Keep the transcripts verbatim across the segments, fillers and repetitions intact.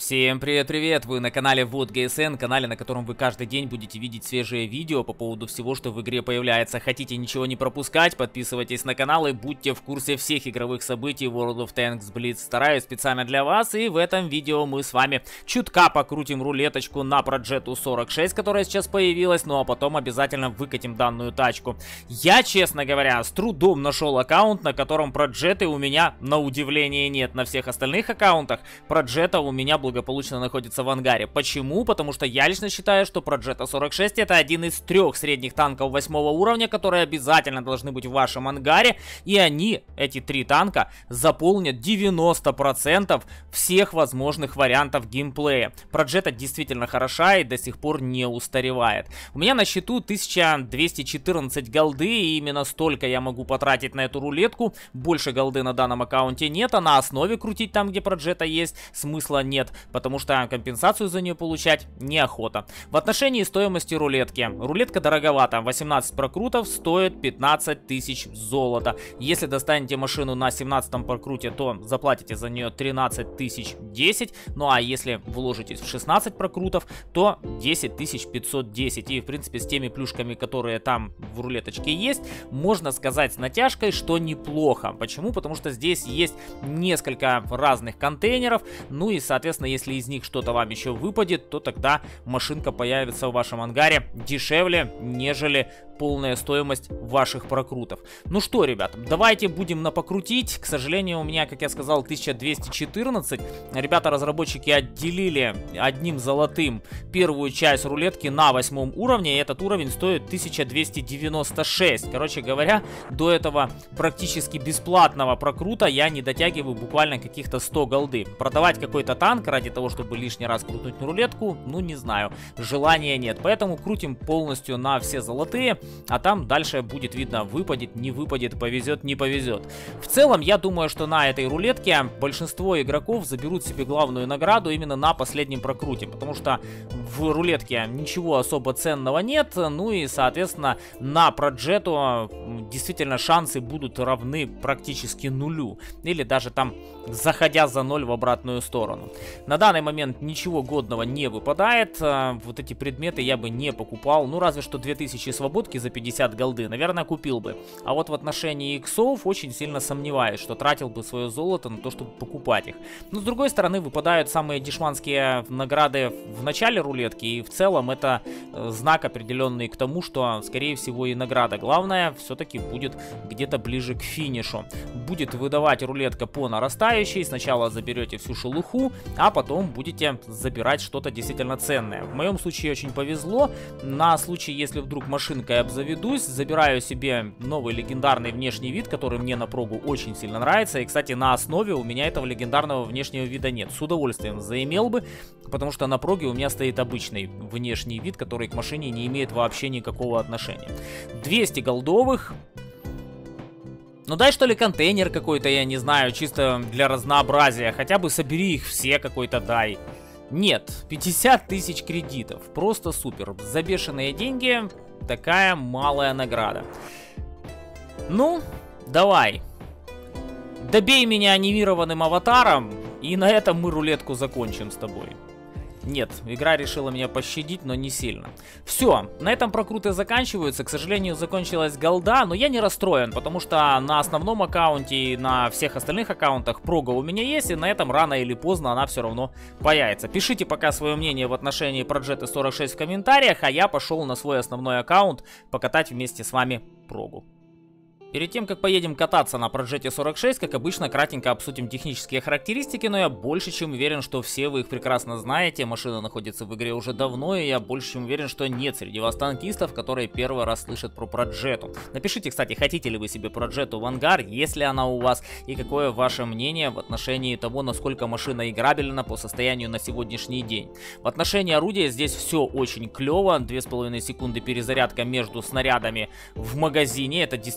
Всем привет-привет! Вы на канале WotGSN, канале, на котором вы каждый день будете видеть свежие видео по поводу всего, что в игре появляется. Хотите ничего не пропускать? Подписывайтесь на канал и будьте в курсе всех игровых событий World of Tanks Blitz. Стараюсь специально для вас, и в этом видео мы с вами чутка покрутим рулеточку на Progetto сорок шесть, которая сейчас появилась, ну а потом обязательно выкатим данную тачку. Я, честно говоря, с трудом нашел аккаунт, на котором Progetto у меня, на удивление, нет. На всех остальных аккаунтах Progetto у меня благополучно находится в ангаре. Почему? Потому что я лично считаю, что Progetto сорок шесть это один из трех средних танков восьмого уровня, которые обязательно должны быть в вашем ангаре, и они, эти три танка, заполнят девяносто процентов всех возможных вариантов геймплея. Progetto действительно хороша и до сих пор не устаревает. У меня на счету тысяча двести четырнадцать голды, и именно столько я могу потратить на эту рулетку. Больше голды на данном аккаунте нет, а на основе крутить там, где Progetto есть, смысла нет, потому что компенсацию за нее получать неохота. В отношении стоимости рулетки. Рулетка дороговата. восемнадцать прокрутов стоит пятнадцать тысяч золота. Если достанете машину на семнадцатом прокруте, то заплатите за нее тринадцать тысяч десять. Ну а если вложитесь в шестнадцать прокрутов, то десять тысяч пятьсот десять. И в принципе с теми плюшками, которые там в рулеточке есть, можно сказать с натяжкой, что неплохо. Почему? Потому что здесь есть несколько разных контейнеров. Ну и соответственно, если из них что-то вам еще выпадет, то тогда машинка появится в вашем ангаре дешевле, нежели полная стоимость ваших прокрутов. Ну что, ребят, давайте будем на покрутить. К сожалению, у меня, как я сказал, тысяча двести четырнадцать. Ребята-разработчики отделили одним золотым первую часть рулетки на восьмом уровне, и этот уровень стоит тысяча двести девяносто шесть. Короче говоря, до этого практически бесплатного прокрута я не дотягиваю буквально каких-то сто голды. Продавать какой-то танк ради того, чтобы лишний раз крутнуть на рулетку, ну не знаю, желания нет. Поэтому крутим полностью на все золотые, а там дальше будет видно, выпадет, не выпадет, повезет, не повезет. В целом, я думаю, что на этой рулетке большинство игроков заберут себе главную награду именно на последнем прокруте, потому что в рулетке ничего особо ценного нет, ну и, соответственно, на Progetto действительно шансы будут равны практически нулю, или даже там заходя за ноль в обратную сторону. На данный момент ничего годного не выпадает, вот эти предметы я бы не покупал, ну разве что две тысячи свободки за пятьдесят голды, наверное, купил бы. А вот в отношении иксов очень сильно сомневаюсь, что тратил бы свое золото на то, чтобы покупать их. Но с другой стороны, выпадают самые дешманские награды в начале рулетки, и в целом это знак определенный к тому, что, скорее всего, и награда главная все-таки будет где-то ближе к финишу. Будет выдавать рулетка по нарастающей, сначала заберете всю шелуху, а потом будете забирать что-то действительно ценное. В моем случае очень повезло. На случай, если вдруг машинкой обзаведусь, забираю себе новый легендарный внешний вид, который мне на прогу очень сильно нравится. И, кстати, на основе у меня этого легендарного внешнего вида нет. С удовольствием заимел бы, потому что на проге у меня стоит обычный внешний вид, который к машине не имеет вообще никакого отношения. двести голдовых. Ну дай что ли контейнер какой-то, я не знаю, чисто для разнообразия. Хотя бы собери их все какой-то дай. Нет, пятьдесят тысяч кредитов. Просто супер. За бешеные деньги такая малая награда. Ну, давай. Добей меня анимированным аватаром, и на этом мы рулетку закончим с тобой. Нет, игра решила меня пощадить, но не сильно. Все, на этом прокруты заканчиваются. К сожалению, закончилась голда, но я не расстроен, потому что на основном аккаунте и на всех остальных аккаунтах прога у меня есть, и на этом рано или поздно она все равно появится. Пишите пока свое мнение в отношении Progetto сорок шесть в комментариях, а я пошел на свой основной аккаунт покатать вместе с вами прогу. Перед тем, как поедем кататься на Progetto сорок шесть, как обычно, кратенько обсудим технические характеристики, но я больше чем уверен, что все вы их прекрасно знаете. Машина находится в игре уже давно, и я больше чем уверен, что нет среди вас танкистов, которые первый раз слышат про Progetto. Напишите, кстати, хотите ли вы себе Progetto в ангар, есть ли она у вас, и какое ваше мнение в отношении того, насколько машина играбельна по состоянию на сегодняшний день. В отношении орудия здесь все очень клево, две с половиной секунды перезарядка между снарядами в магазине, это действительно очень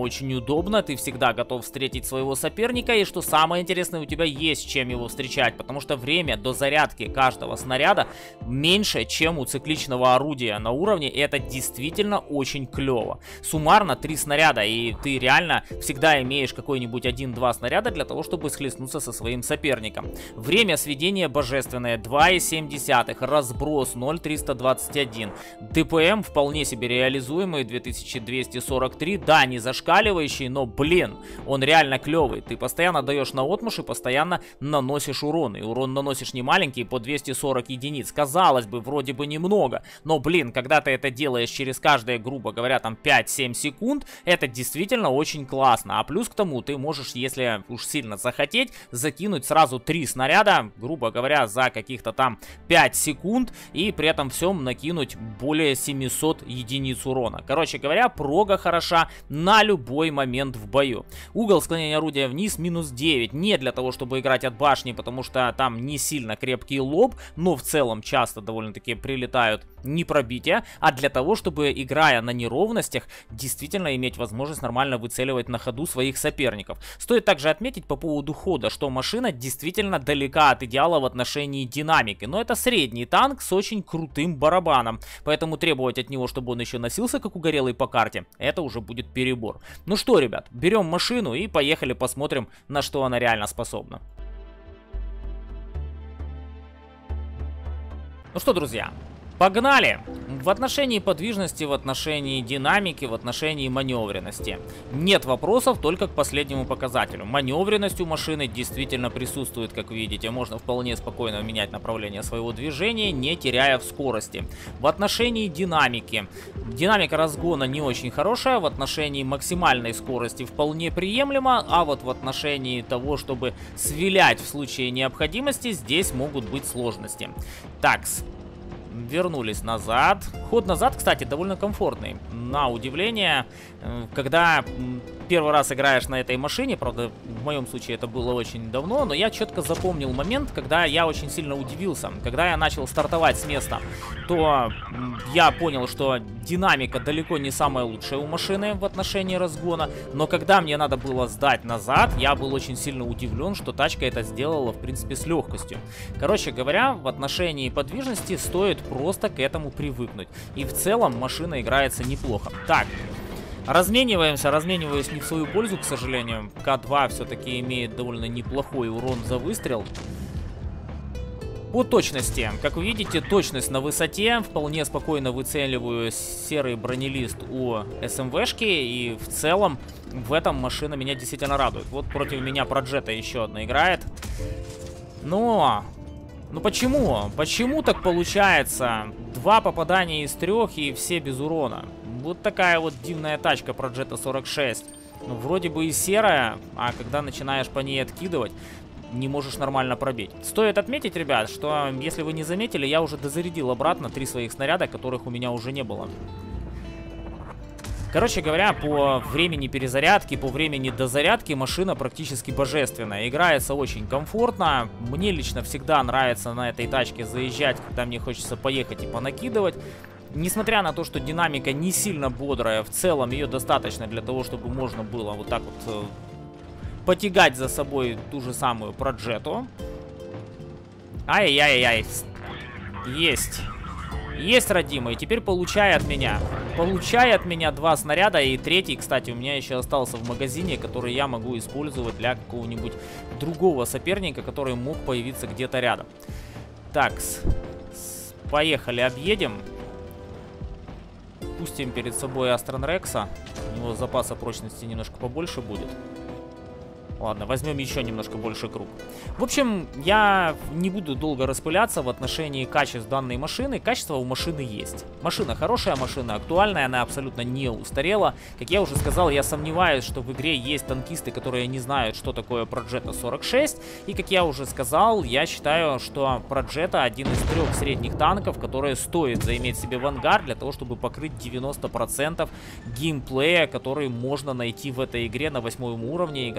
очень удобно, ты всегда готов встретить своего соперника, и что самое интересное, у тебя есть чем его встречать, потому что время до зарядки каждого снаряда меньше, чем у цикличного орудия на уровне, и это действительно очень клево. Суммарно три снаряда, и ты реально всегда имеешь какой-нибудь один-два снаряда для того, чтобы схлестнуться со своим соперником. Время сведения божественное, два и семь десятых, разброс ноль триста двадцать один, ДПМ вполне себе реализуемый, две тысячи двести сорок три, да, не зашкаливающий, но, блин, он реально клевый. Ты постоянно даешь наотмашь и постоянно наносишь урон, и урон наносишь не маленький, по двести сорок единиц. Казалось бы, вроде бы немного, но, блин, когда ты это делаешь через каждые, грубо говоря, там пять-семь секунд, это действительно очень классно. А плюс к тому, ты можешь, если уж сильно захотеть, закинуть сразу три снаряда, грубо говоря, за каких-то там пять секунд, и при этом всем накинуть более семисот единиц урона. Короче говоря, прога хороша на любой момент в бою. Угол склонения орудия вниз минус девять. Не для того, чтобы играть от башни, потому что там не сильно крепкий лоб, но в целом часто довольно-таки прилетают непробития, а для того, чтобы, играя на неровностях, действительно иметь возможность нормально выцеливать на ходу своих соперников. Стоит также отметить по поводу хода, что машина действительно далека от идеала в отношении динамики, но это средний танк с очень крутым барабаном, поэтому требовать от него, чтобы он еще носился как угорелый по карте, это уже будет перебор. Ну что, ребят, берем машину и поехали посмотрим, на что она реально способна. Ну что, друзья, погнали! В отношении подвижности, в отношении динамики, в отношении маневренности нет вопросов, только к последнему показателю. Маневренность у машины действительно присутствует, как видите. Можно вполне спокойно менять направление своего движения, не теряя в скорости. В отношении динамики. Динамика разгона не очень хорошая, в отношении максимальной скорости вполне приемлема, а вот в отношении того, чтобы свилять в случае необходимости, здесь могут быть сложности. Такс. Вернулись назад. Ход назад, кстати, довольно комфортный. На удивление, когда первый раз играешь на этой машине, правда, в моем случае это было очень давно, но я четко запомнил момент, когда я очень сильно удивился. Когда я начал стартовать с места, то я понял, что динамика далеко не самая лучшая у машины в отношении разгона, но когда мне надо было сдать назад, я был очень сильно удивлен, что тачка это сделала, в принципе, с легкостью. Короче говоря, в отношении подвижности стоит просто к этому привыкнуть. И в целом машина играется неплохо. Так, размениваемся. Размениваюсь не в свою пользу, к сожалению. К два все-таки имеет довольно неплохой урон за выстрел. По точности, как вы видите, точность на высоте. Вполне спокойно выцеливаю серый бронелист у СМВшки. И в целом в этом машина меня действительно радует. Вот против меня Проджета еще одна играет. Но... Ну почему? Почему так получается? Два попадания из трех и все без урона. Вот такая вот дивная тачка Проджета сорок шесть. Ну, вроде бы и серая, а когда начинаешь по ней откидывать, не можешь нормально пробить. Стоит отметить, ребят, что, если вы не заметили, я уже дозарядил обратно три своих снаряда, которых у меня уже не было. Короче говоря, по времени перезарядки, по времени дозарядки машина практически божественная. Играется очень комфортно. Мне лично всегда нравится на этой тачке заезжать, когда мне хочется поехать и понакидывать. Несмотря на то, что динамика не сильно бодрая, в целом ее достаточно для того, чтобы можно было вот так вот э, потягать за собой ту же самую Проджету. Ай-яй-яй-яй. Есть. Есть, родимый. Теперь получай от меня. Получай от меня два снаряда. И третий, кстати, у меня еще остался в магазине, который я могу использовать для какого-нибудь другого соперника, который мог появиться где-то рядом. Так, поехали, объедем. Пустим перед собой Астрон Рекса. У него запаса прочности немножко побольше будет. Ладно, возьмем еще немножко больше круг. В общем, я не буду долго распыляться в отношении качеств данной машины. Качество у машины есть. Машина хорошая, машина актуальная, она абсолютно не устарела. Как я уже сказал, я сомневаюсь, что в игре есть танкисты, которые не знают, что такое Проджета сорок шесть. И как я уже сказал, я считаю, что Проджета один из трех средних танков, которые стоит заиметь себе в ангар для того, чтобы покрыть девяносто процентов геймплея, который можно найти в этой игре на восьмом уровне, играя на среднем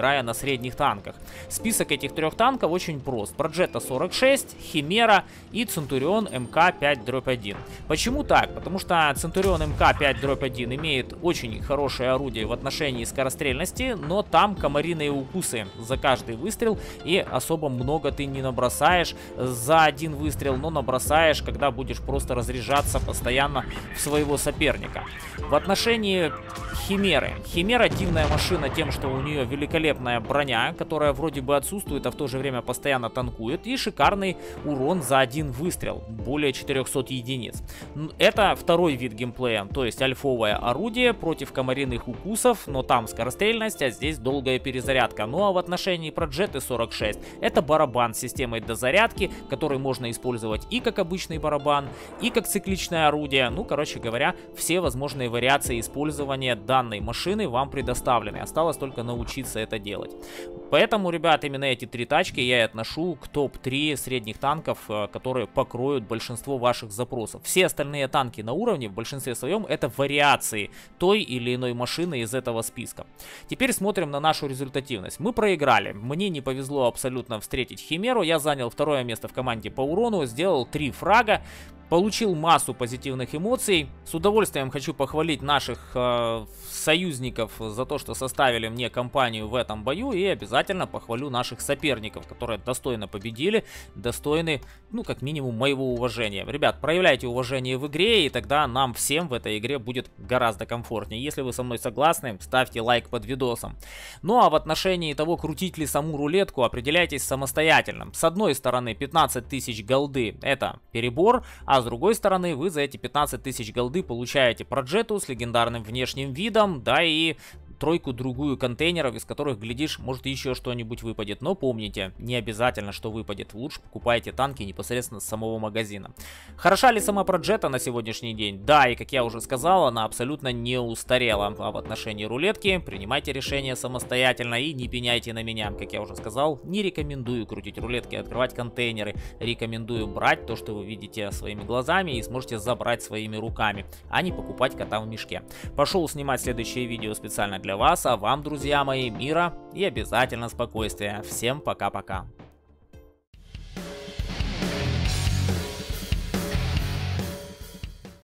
средних танках. Список этих трех танков очень прост. Проджета сорок шесть, Химера и Центурион эм ка пять дробь один. Почему так? Потому что Центурион эм ка пять дробь один имеет очень хорошее орудие в отношении скорострельности, но там комариные укусы за каждый выстрел, и особо много ты не набросаешь за один выстрел, но набросаешь, когда будешь просто разряжаться постоянно в своего соперника. В отношении Химеры. Химера дивная машина тем, что у нее великолепная броня, которая вроде бы отсутствует, а в то же время постоянно танкует, и шикарный урон за один выстрел, более четырёхсот единиц. Это второй вид геймплея, то есть альфовое орудие против комариных укусов, но там скорострельность, а здесь долгая перезарядка. Ну а в отношении Проджеты сорок шесть это барабан с системой дозарядки, который можно использовать и как обычный барабан, и как цикличное орудие. Ну, короче говоря, все возможные вариации использования данной машины вам предоставлены. Осталось только научиться это делать. Поэтому, ребят, именно эти три тачки я и отношу к топ три средних танков, которые покроют большинство ваших запросов. Все остальные танки на уровне в большинстве своем это вариации той или иной машины из этого списка. Теперь смотрим на нашу результативность. Мы проиграли. Мне не повезло абсолютно встретить Химеру. Я занял второе место в команде по урону, сделал три фрага. Получил массу позитивных эмоций. С удовольствием хочу похвалить наших э, союзников за то, что составили мне компанию в этом бою. И обязательно похвалю наших соперников, которые достойно победили. Достойны, ну, как минимум, моего уважения. Ребят, проявляйте уважение в игре, и тогда нам всем в этой игре будет гораздо комфортнее. Если вы со мной согласны, ставьте лайк под видосом. Ну, а в отношении того, крутить ли саму рулетку, определяйтесь самостоятельно. С одной стороны, пятнадцать тысяч голды это перебор, а с другой стороны, вы за эти пятнадцать тысяч голды получаете Проджету с легендарным внешним видом, да и тройку-другую контейнеров, из которых, глядишь, может еще что-нибудь выпадет. Но помните, не обязательно, что выпадет. Лучше покупайте танки непосредственно с самого магазина. Хороша ли сама Проджета на сегодняшний день? Да, и как я уже сказал, она абсолютно не устарела. А в отношении рулетки принимайте решение самостоятельно и не пеняйте на меня. Как я уже сказал, не рекомендую крутить рулетки, открывать контейнеры. Рекомендую брать то, что вы видите своими глазами и сможете забрать своими руками, а не покупать кота в мешке. Пошел снимать следующее видео специально для вас, а вам, друзья мои, мира и обязательно спокойствия. Всем пока-пока.